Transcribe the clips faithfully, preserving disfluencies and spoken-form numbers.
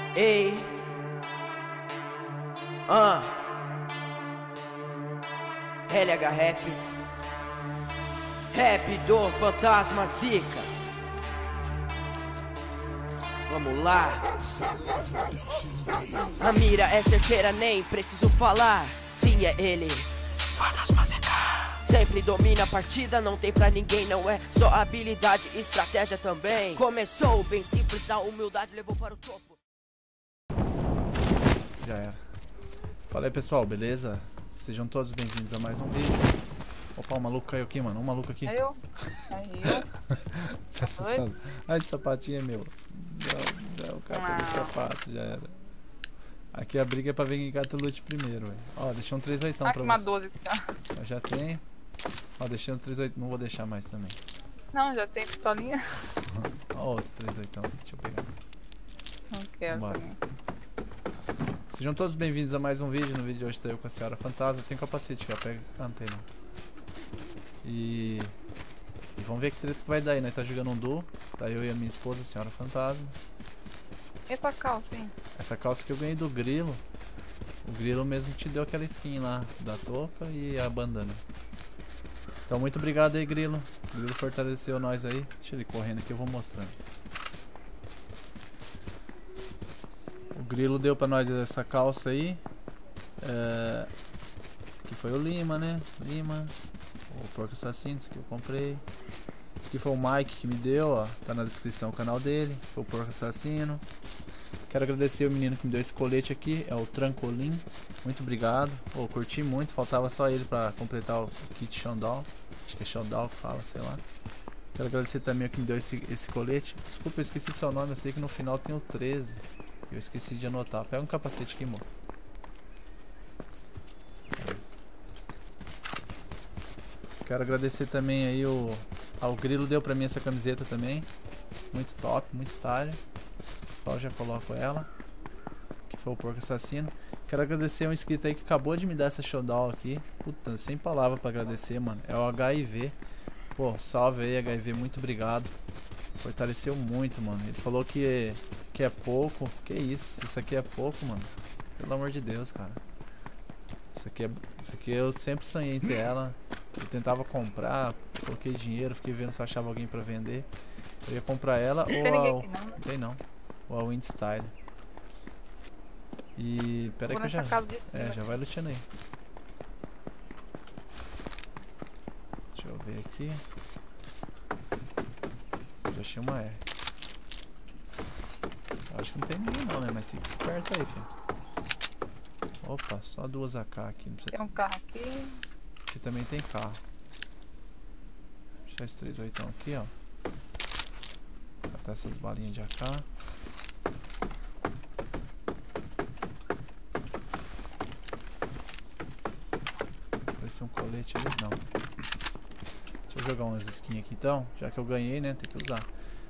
Ei, ah, L H Rap, rap do Fantasma Zica. Vamos lá. A mira é certeira, nem preciso falar. Sim, é ele, Fantasma Zica. Sempre domina a partida, não tem pra ninguém. Não é só habilidade, estratégia também. Começou bem simples, a humildade levou para o topo. Já era. Fala aí, pessoal, beleza? Sejam todos bem-vindos a mais um vídeo. Opa, o maluco caiu aqui, mano. Um maluco aqui. Aí eu. Aí eu. Tá assustado? Ai, esse sapatinho é meu. Não, não, o cara pegou o sapato, já era. Aqui a briga é pra ver quem gata lute primeiro, velho. Ó, deixei um três oito Ah, pra uma você. doze já. Eu já tenho. Ó, deixei um três oito, não vou deixar mais também. Não, já tem pistolinha. Ó, outro três oito aqui, deixa eu pegar. Não quero Vambora. também. Sejam todos bem-vindos a mais um vídeo. No vídeo de hoje tá eu com a Senhora Fantasma. Tem capacete, ó, pega. Ah, não tem não. E... e vamos ver que treta que vai dar aí, né? Tá jogando um duo. Tá eu e a minha esposa, a Senhora Fantasma. E essa calça, hein? Essa calça que eu ganhei do Grilo. O Grilo mesmo te deu aquela skin lá da touca e a bandana. Então muito obrigado aí, Grilo. O Grilo fortaleceu nós aí. Deixa ele correndo aqui, eu vou mostrando. O Grilo deu pra nós essa calça aí. É... Que foi o Lima, né? Lima. O Porco Assassino, esse aqui eu comprei. Esse aqui foi o Mike que me deu, ó. Tá na descrição o canal dele. Foi o Porco Assassino. Quero agradecer o menino que me deu esse colete aqui. É o Trancolim. Muito obrigado. Pô, curti muito. Faltava só ele pra completar o kit Showdown. Acho que é Showdown que fala, sei lá. Quero agradecer também o que me deu esse, esse colete. Desculpa, eu esqueci seu nome. Eu sei que no final tem o treze. Eu esqueci de anotar. Pega um capacete aqui, amor. Quero agradecer também aí o... Ah, o Grilo deu pra mim essa camiseta também. Muito top, muito style. Eu já coloco ela. Que foi o Porco Assassino. Quero agradecer um inscrito aí que acabou de me dar essa showdown aqui. Puta, sem palavra pra agradecer, mano. É o H I V. Pô, salve aí, H I V. Muito obrigado. Fortaleceu muito, mano. Ele falou que, que é pouco. Que isso? Isso aqui é pouco, mano. Pelo amor de Deus, cara. Isso aqui, é, isso aqui eu sempre sonhei em ter ela. Eu tentava comprar, coloquei dinheiro, fiquei vendo se eu achava alguém pra vender. Eu ia comprar ela Não ou tem ninguém a... aqui não, né? Não tem não. Ou a Wind Style. E... pera aí que eu já... É, já vai luteando aí. Deixa eu ver aqui. Já achei uma R. Acho que não tem ninguém não, né? Mas fica esperto aí, filho. Opa, só duas A K aqui. Não precisa... Tem um carro aqui. Aqui também tem carro. Deixa esse três oito aqui, ó. Até essas balinhas de A K. Parece um colete ali, não. Deixa eu jogar umas skins aqui então. Já que eu ganhei, né? Tem que usar.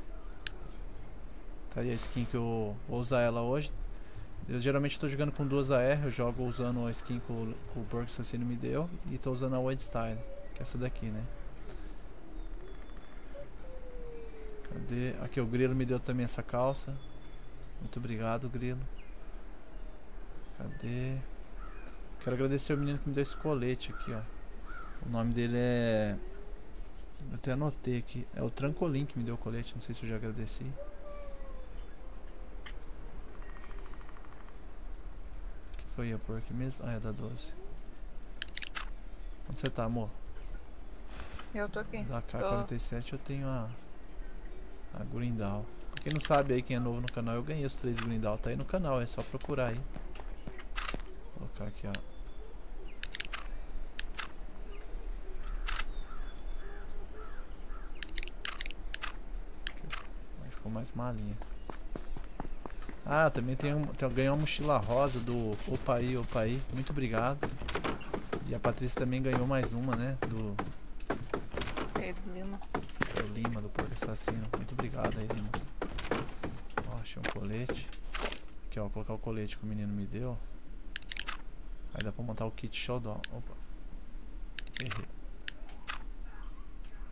Tá aí a skin que eu vou usar ela hoje. Eu geralmente estou jogando com duas A R. Eu jogo usando a skin que o, que o Porco Assassino me deu. E estou usando a Wind Style, que é essa daqui, né? Cadê? Aqui o Grilo me deu também essa calça. Muito obrigado, Grilo. Cadê? Quero agradecer o menino que me deu esse colete aqui, ó. O nome dele é... Eu até anotei aqui. É o Trancolim que me deu o colete. Não sei se eu já agradeci. O que foi? Ia por aqui mesmo? Ah, é da doze. Onde você tá, amor? Eu tô aqui. Da K quarenta e sete eu tenho a... A Grindal. Pra quem não sabe aí, quem é novo no canal, eu ganhei os três Grindal. Tá aí no canal, é só procurar aí. Vou colocar aqui, ó. Aí ficou mais malinha. Ah, também tem um, tem, ganhei uma mochila rosa do Opaí, Opaí. Muito obrigado. E a Patrícia também ganhou mais uma, né? Do... Pedro Lima. Do Lima, do Porco Assassino. Muito obrigado aí, Lima. Ó, achei um colete. Aqui, ó, vou colocar o colete que o menino me deu. Aí dá pra montar o kit Showdown. Opa. Errei.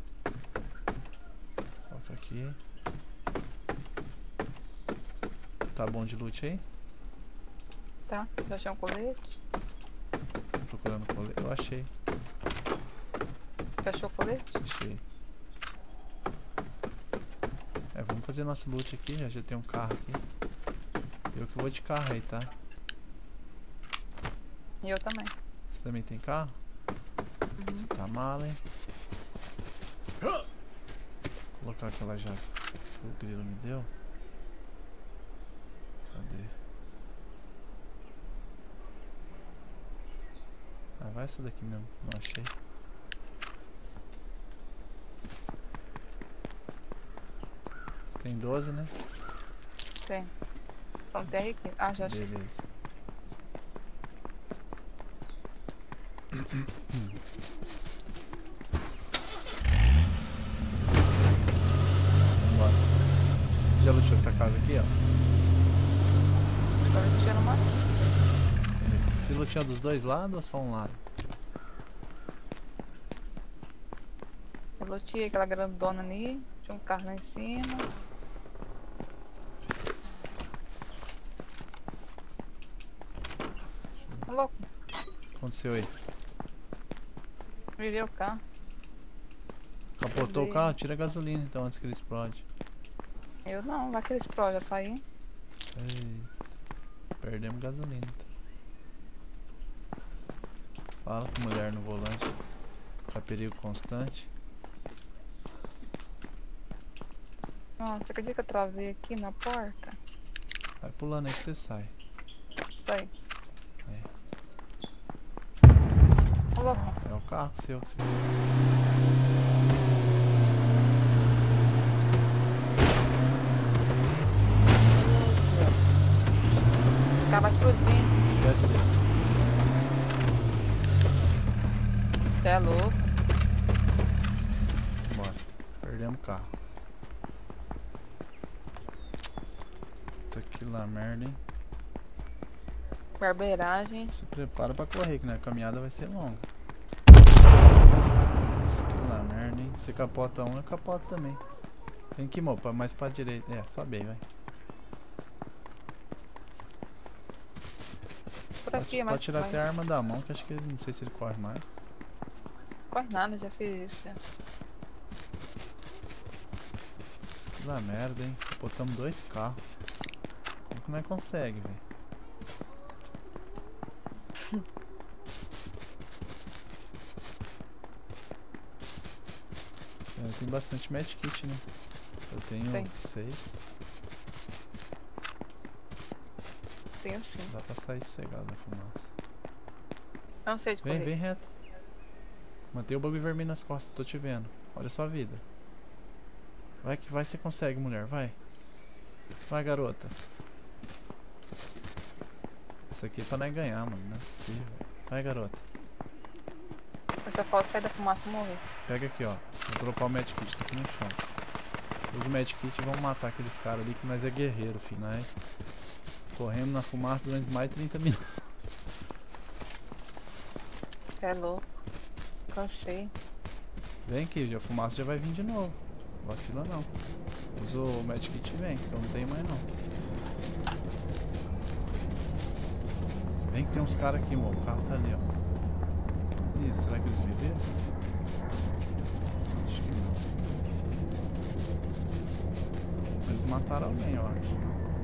Coloca aqui. Tá bom de loot aí? Tá, já achei um colete. Tô procurando colete. Eu achei, Já achou o colete? achei. É, vamos fazer nosso loot aqui, já, já tem um carro aqui. Eu que vou de carro aí, tá? E eu também. Você também tem carro? Uhum. Você tá mala, hein? Vou colocar aquela jaca que o grilo me deu. Cadê? Ah, vai essa daqui mesmo. Não achei. Você tem doze, né? Tem. Só não tem aqui. Ah, já achei. Beleza. Vambora. Você já lutou essa casa aqui, ó? Agora eu tiro uma. Você lutinha dos dois lados ou só um lado? Eu lotei aquela grandona ali. Tinha um carro lá em cima. Ô, louco, O que aconteceu aí? virei o carro. Capotou o Veio. carro? Tira a gasolina então antes que ele explode. Eu não, vai que ele explode, eu saí. Eita. Perdemos gasolina. Então. Fala com mulher no volante. Tá perigo constante. Nossa, você acredita que eu travei aqui na porta? Vai pulando aí que você sai. Sai. Aí. Ô, louco. Ah, é o carro seu que você... Acaba explodindo. Desce dele. Você é louco. Bora. Perdemos o carro. Puta que lá merda, hein? Barbeiragem. Se prepara pra correr, que né? A caminhada vai ser longa. Putz, que lá merda, hein? Você capota um, eu capoto também. Vem aqui, mopa, mais pra direita. É, sobe aí, vai. Por Pode, aqui, mas pode tirar vai. até a arma da mão, que acho que ele, não sei se ele corre mais. Corre nada, já fiz isso. Já. Putz, que lá merda, hein? Botamos dois carros. Como que nós consegue, velho? Eu tenho bastante medkit, né? Eu tenho Tem. seis. Tenho sim. Dá pra sair sossegado da fumaça. Eu não sei de Vem, correr. vem reto. Mantém o bagulho vermelho nas costas, tô te vendo. Olha a sua vida. Vai que vai, você consegue, mulher, vai. Vai, garota. Essa aqui é pra nós ganhar, mano. Não é possível. Vai, garota. Eu só posso sair da fumaça e morrer. Pega aqui, ó. Vou dropar o medkit, tá aqui no chão. Usa o medkit e vamos matar aqueles caras ali que nós é guerreiro, filho, né? Correndo na fumaça durante mais de trinta minutos. Você é louco. Cansei. Vem aqui, a fumaça já vai vir de novo. Vacila não. Usa o medkit e vem, que eu não tenho mais não. Vem que tem uns caras aqui, amor. O carro tá ali, ó. Ih, será que eles me viram? Acho que não. Eles mataram alguém, eu acho.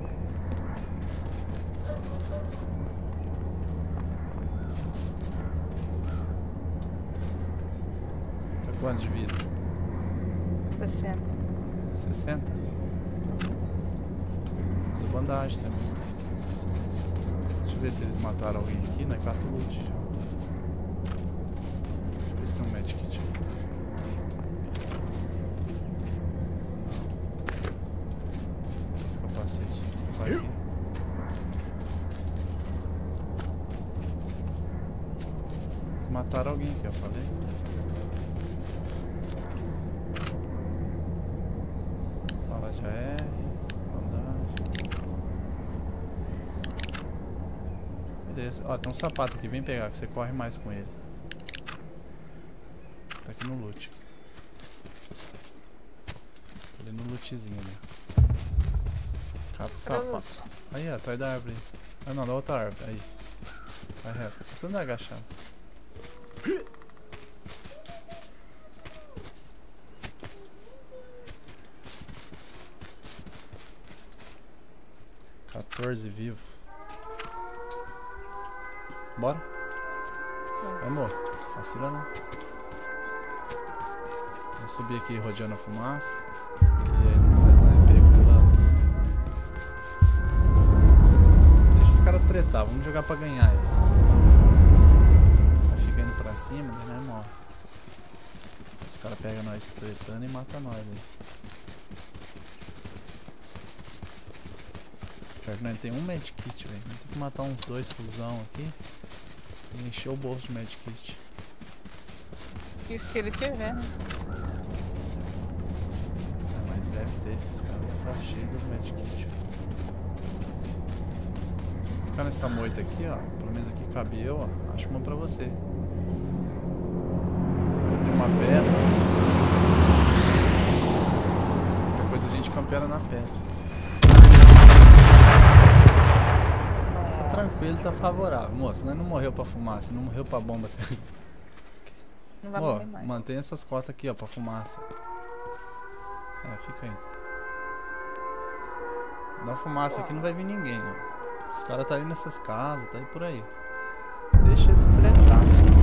Tá quantos de vida? sessenta. sessenta? Usa bandagem também. Deixa eu ver se eles mataram alguém aqui, né? Cato loot já. Deixa eu ver se tem um medkit aqui. Não. Esse capacete aqui. Vai aqui. Eles mataram alguém aqui, eu falei. Bala de A R. Bandagem. Beleza. Ó, tem um sapato aqui. Vem pegar, que você corre mais com ele. Tá aqui no loot. Tá ali no lootzinho ali. Capa o sapato. Aí, ó, atrás da árvore. Ah, não, da outra árvore. Aí. Vai reto. Não precisa andar agachado. quatorze vivo. Bora? Vai, amor. Vacila não. Vamos subir aqui rodeando a fumaça. Que nós não é pego pela... Deixa os caras tretar. Vamos jogar pra ganhar isso. Vai ficar indo pra cima, daí não é mal. Os caras pegam nós tretando e matam nós aí. Pior que nós tem um medkit, velho. Tem que matar uns dois fusão aqui e encher o bolso de medkit. E se ele tiver, né? Ah, mas deve ter, esses caras aí tá cheio dos medkits. Vou ficar nessa moita aqui, ó. Pelo menos aqui cabe eu, ó. Acho uma pra você. Aqui tem uma pedra. Depois a gente campera na pedra. Tranquilo, tá favorável, moço. Nós não morreu pra fumaça, não morreu pra bomba. Não vai Ó, morrer mais. mantenha suas costas aqui, ó, pra fumaça. É, fica aí. Na fumaça aqui não vai vir ninguém, ó. Os caras tá aí nessas casas, tá aí por aí. Deixa eles tretar, filho.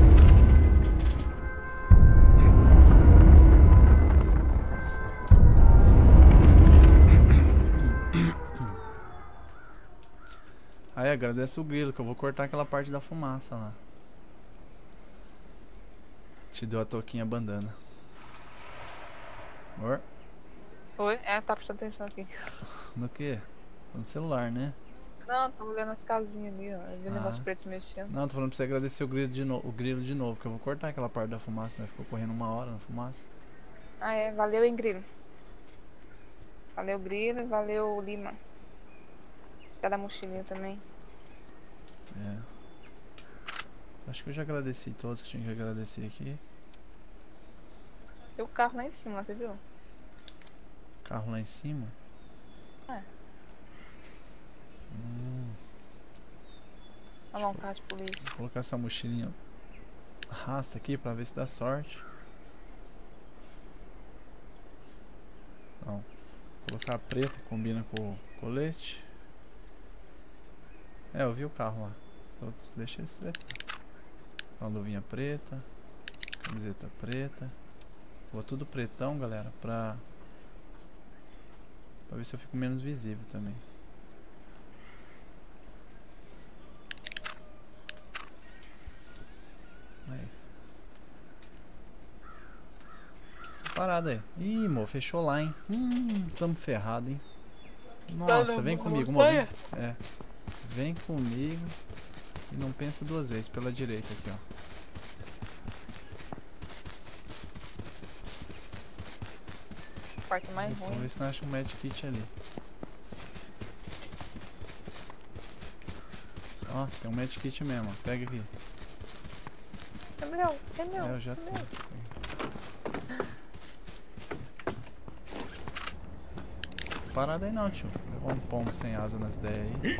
Aí agradece o grilo, que eu vou cortar aquela parte da fumaça lá. Te deu a touquinha bandana. Amor? Oi? É, tá prestando atenção aqui. No que? No celular, né? Não, tô olhando as casinhas ali, ó. Eu vi o Ah. negócio preto mexendo. Não, tô falando pra você agradecer o grilo de, no... o grilo de novo, que eu vou cortar aquela parte da fumaça, né? Ficou correndo uma hora na fumaça. Ah, é. Valeu, hein, Grilo. Valeu, Grilo. Valeu, Lima. Cada mochilinha também. É. Acho que eu já agradeci todos que tinha que agradecer aqui. Tem o carro lá em cima, você viu? Carro lá em cima. É. Hum, Olha lá um carro de polícia. vou colocar essa mochilinha rasta aqui pra ver se dá sorte. Não. Vou colocar a preta, combina com o colete. É, eu vi o carro lá. Então, deixa eles tretar. Com a luvinha preta, camiseta preta. Vou tudo pretão, galera, pra, pra ver se eu fico menos visível também. Aí. Parada aí. Ih, mo, fechou lá, hein? Hum, tamo ferrado, hein? Nossa, vem comigo, mo. Vem. É. Vem comigo e não pensa duas vezes. Pela direita aqui, ó. Parte mais Vamos ruim. ver se não acha um medkit ali. Ó, tem um medkit mesmo, ó. Pega aqui. É meu, é meu. É, eu já é tenho. meu. Parada aí não, tio. Levou um pombo sem asa nas ideias aí.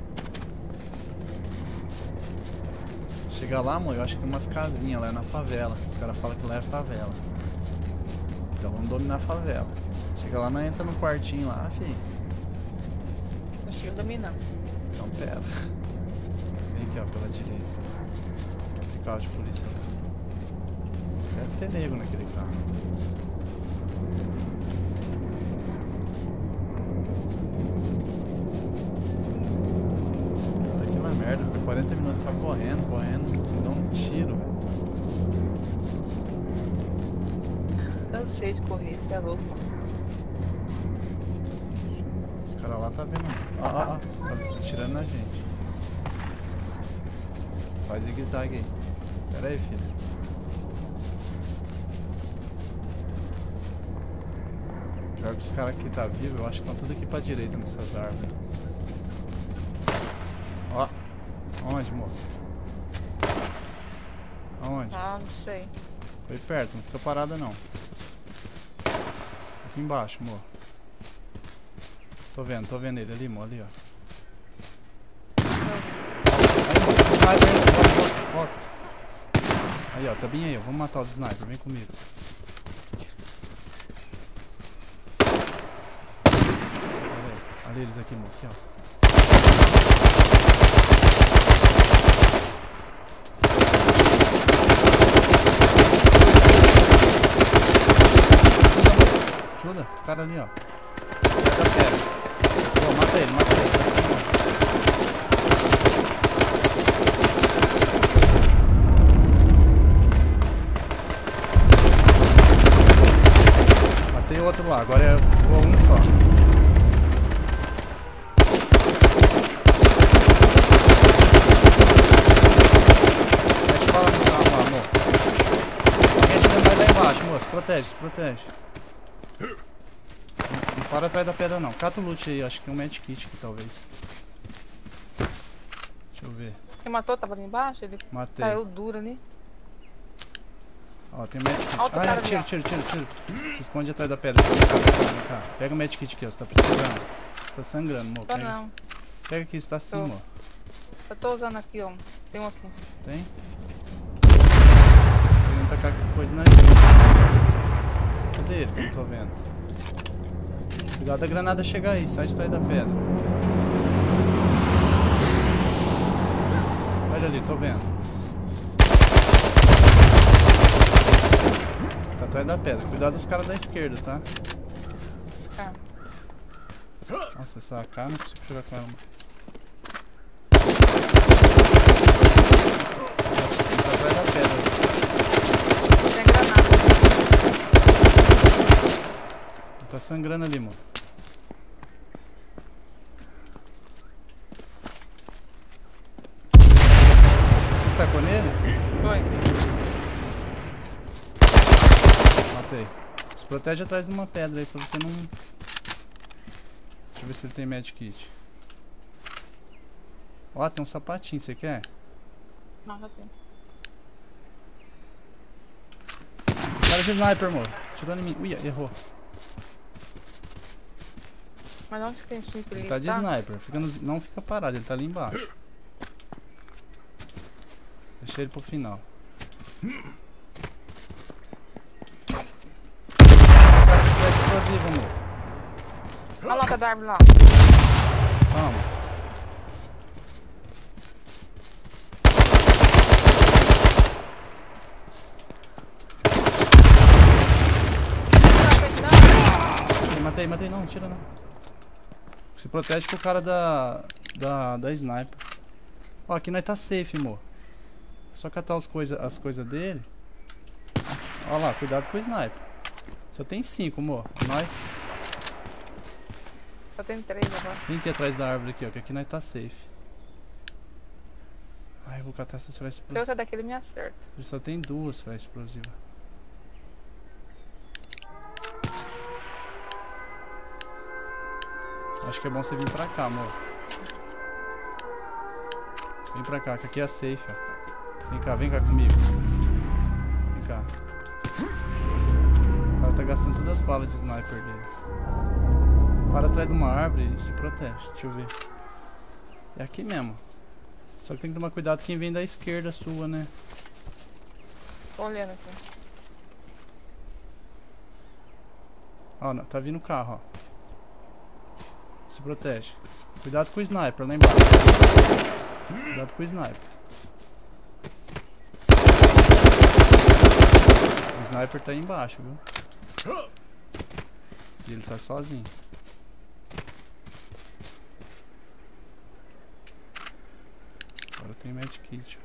Chega lá, amor, eu acho que tem umas casinhas lá na favela. Os caras falam que lá é favela. Então vamos dominar a favela. Chega lá, nós entra no quartinho lá, fi. Acho que eu dominando. Então pera. Vem aqui, ó, pela direita. Aquele carro de polícia lá. Deve ter nego naquele carro. Puta que uma merda, foi quarenta minutos só correndo, correndo, sem dar um tiro, velho. Cansei de correr, você é louco. Os caras lá tá vendo. Ó, ó, ó, tá tirando na gente. Faz zigue-zague aí. Pera aí, filho. Pior que os caras aqui tá vivo, eu acho que estão tudo aqui pra direita nessas árvores. Ó. Onde, amor? Aonde? Ah, não sei. Foi perto, não fica parada não. Aqui embaixo, amor. Tô vendo, tô vendo ele ali, mo, ali, ó. Aí, mo, o sniper aí, volta, volta, volta. Aí, ó, tá bem aí, ó. Vamos matar o sniper, vem comigo. Pera aí, olha eles aqui, mo, aqui, ó. Ajuda, o cara ali, ó. Pega a pedra. Pô, mata ele, mata ele, tá assim, ó. Matei o outro lá, agora é, ficou um só. Mete bala no carro, amor. Alguém atirando mais lá embaixo, moço. Protege, se protege. Não para atrás da pedra não. Cata o loot aí, acho que tem um medkit aqui talvez. Deixa eu ver. Você matou? Tava ali embaixo? Ele Matei. caiu duro ali. Ó, tem um medkit. Outro Ah, cara é, ali, tira, ó. tira, tira, tira. Se esconde atrás da pedra. Vem cá, vem cá, vem cá. Pega o medkit aqui, ó. Você tá precisando. Tá sangrando, amor. Tô Pega. não. Pega aqui, você tá assim, Tô. amor. Eu tô usando aqui, ó. Tem um aqui. Tem? Querendo tacar coisa na gente. Cadê ele? Não tô vendo. Cuidado da granada chegar aí, sai de trás da pedra. Olha ali, tô vendo. Tá atrás da pedra. Cuidado dos caras da esquerda, tá? Tá. Nossa, essa A K não consigo jogar com ela. Tá atrás da pedra. Tem granada. Tá sangrando ali, mano. Você que tacou nele? Foi. Matei. Se protege atrás de uma pedra aí pra você não... Deixa eu ver se ele tem medkit. Ó, tem um sapatinho, você quer? Não, já tem. Cara de sniper, amor. Tirou em mim. Ui, errou. Mas onde que tem chifre? Ele tá de sniper. Fica no... Não fica parado, ele tá ali embaixo. Deixei ele pro final. Flash explosivo, amor. Olha lá, tá da árvore lá. Vamos. Matei, matei, não, tira não. Se protege com o cara da. Da. Da sniper. Ó, aqui nós tá safe, amor. Só catar as coisas as coisa dele. Nossa, ó lá, cuidado com o sniper. Só tem cinco, amor. Nós. Só tem três agora. Vem aqui atrás da árvore aqui, ó, que aqui nós tá safe. Ai, eu vou catar essas flechas Se explosivas. outra daquele me acerta. Ele só tem duas flechas explosivas. Acho que é bom você vir pra cá, amor. Vem pra cá, que aqui é safe, ó. Vem cá, vem cá comigo. Vem cá. O cara tá gastando todas as balas de sniper dele. Para atrás de uma árvore e se protege. Deixa eu ver. É aqui mesmo. Só que tem que tomar cuidado quem vem da esquerda sua, né? Tô olhando aqui. Ó, não, tá vindo o carro, ó. Se protege. Cuidado com o sniper lá embaixo. Cuidado com o sniper. O sniper tá aí embaixo, viu? E ele tá sozinho. Agora tem medkit.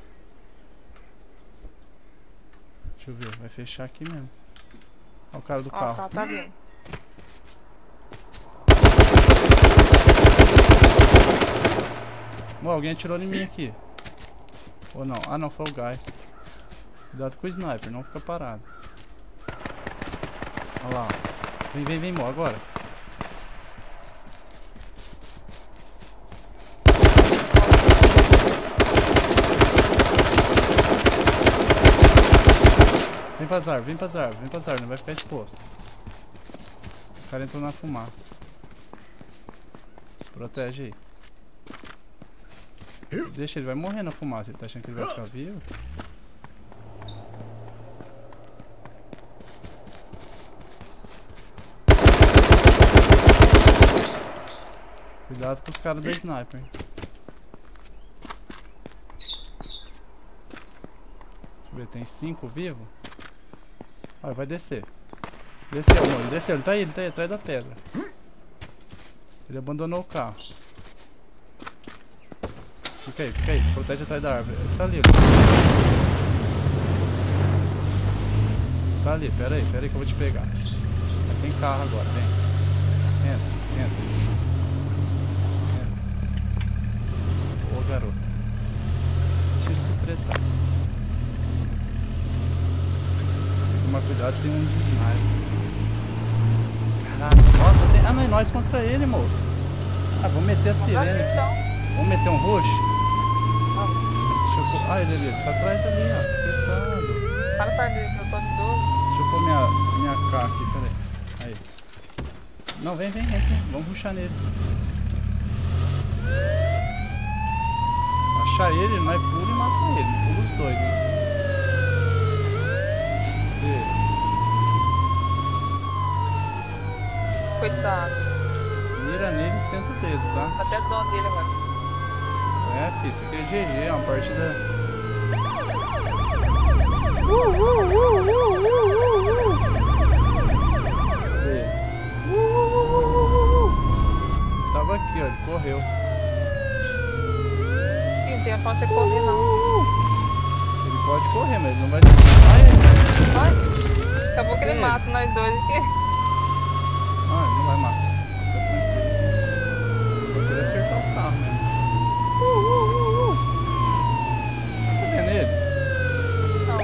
Deixa eu ver, vai fechar aqui mesmo. Olha o cara do Ó, carro. tá, tá vindo. Bom, alguém atirou em mim aqui. Ou não? Ah não, foi o gás. Cuidado com o sniper, não fica parado. Olha lá, ó. Vem, vem, vem, Mo, agora. Vem pra árvores, vem pra árvores, vem pra árvores, não vai ficar exposto. O cara entrou na fumaça. Protege aí. Deixa, ele vai morrer na fumaça. Ele tá achando que ele vai ficar vivo? Cuidado com os caras da sniper. Deixa eu ver, tem cinco vivos? Ah, vai descer. Desceu, mano. Desceu. Ele tá aí, ele tá aí atrás da pedra. Ele abandonou o carro. Fica aí, fica aí. Se protege atrás da árvore. Ele tá ali. Ele tá ali. Pera aí, pera aí que eu vou te pegar. Aí tem carro agora, vem. Entra, entra. Entra. Ô, garota. Deixa ele se tretar. Toma cuidado, tem uns sniper. Caraca, nossa, tem... Ah, não, é nós contra ele, amor. Ah, vamos meter a sirene aqui. Vamos meter um rush? Deixa eu pôr... Ah, ele ali, ele tá atrás ali, ó. Coitado. Para perto dele, eu tô de dor. Deixa eu pôr minha, minha K aqui, peraí. Aí. Não, vem, vem, vem, vem. Vamos rushar nele. Achar ele, nós pula e mata ele. Pula os dois, hein. Cadê ele? Coitado. Mira nele e senta o dedo, tá? Até dó dele, mano. É, filho, isso aqui é G G, é uma partida... Uh, uh, uh, uh, uh, uh, uh. Cadê ele? Uh, uh, uh, uh, uh. Tava aqui, ó, ele correu. Sim, tem a pra você correr, não. Ele pode correr, mas ele não vai se... Ai, Vai. Acabou que ele É. mata nós dois aqui. ah, ele não vai matar. Fica tranquilo. Só se ele acertar o carro mesmo. Uh, uh, uh, uh. Você tá vendo ele? Não.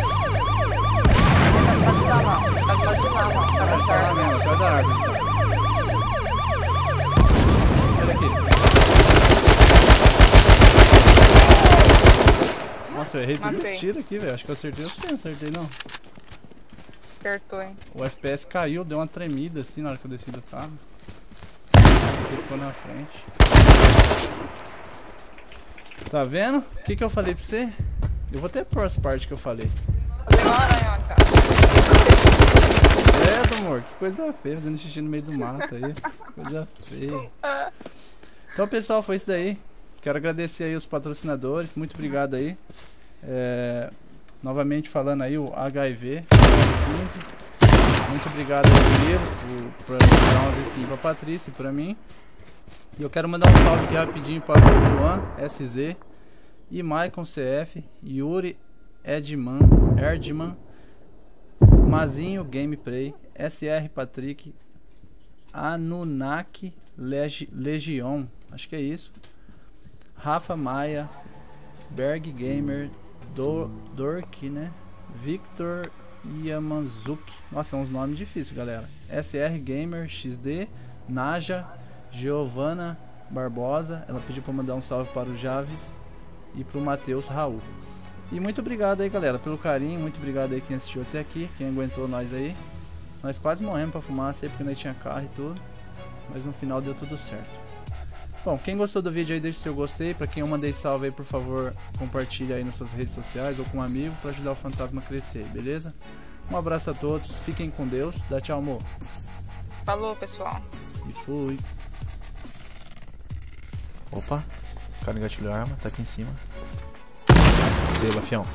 Tá atrás de lá, não. Tá atrás de lá, não. Tá Ah, ele tá lá atrás. mesmo, atrás da árvore. Tá. Olha aqui. Nossa, eu errei todos os Matei. tiros aqui, velho. Acho que eu acertei você, não acertei não. Acertou, hein. O F P S caiu, deu uma tremida assim na hora que eu desci do carro. Você ficou na frente. Tá vendo? O que que eu falei pra você? Eu vou até pôr as partes que eu falei. Fazer igual uma aranha, cara. É, amor, que coisa feia, fazendo xixi no meio do mato aí. Coisa feia. Então, pessoal, foi isso daí. Quero agradecer aí os patrocinadores. Muito obrigado aí. É, novamente falando aí o H I V quinze. Muito obrigado ao Grilo por, por dar umas skins pra Patrícia e pra mim. E eu quero mandar um salve aqui rapidinho para o Luan S Z e Maicon C F, Yuri Edman, Erdman, Mazinho Gameplay, S R Patrick, Anunnaki Legi Legion, acho que é isso, Rafa Maia, Berg Gamer, Do Dork, né? Victor Yamazuki. Nossa, são uns nomes difíceis, galera. S R Gamer X D, Naja, Giovana Barbosa. Ela pediu para mandar um salve para o Javes e para o Matheus Raul. E muito obrigado aí, galera, pelo carinho. Muito obrigado aí quem assistiu até aqui, quem aguentou nós aí. Nós quase morremos para fumar, sei porque nós tinha carro e tudo, mas no final deu tudo certo. Bom, quem gostou do vídeo aí, deixa o seu gostei. Para quem eu mandei salve aí, por favor, compartilha aí nas suas redes sociais ou com um amigo para ajudar o fantasma a crescer, beleza? Um abraço a todos, fiquem com Deus. Dá tchau, amor. Falou, pessoal. E fui. Opa, o cara engatilhou a arma, tá aqui em cima. Seba, fião.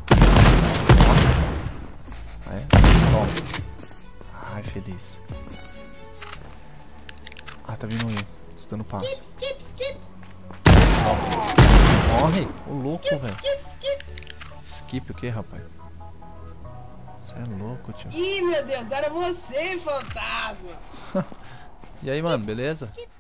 Ah, é? Toma. Ai, feliz. Ah, tá vindo um aí. Escutando passo. Toma. Morre! Ô louco, velho. Skip o que, rapaz? Você é louco, tio. Ih, meu Deus, era você, fantasma! E aí, mano, beleza?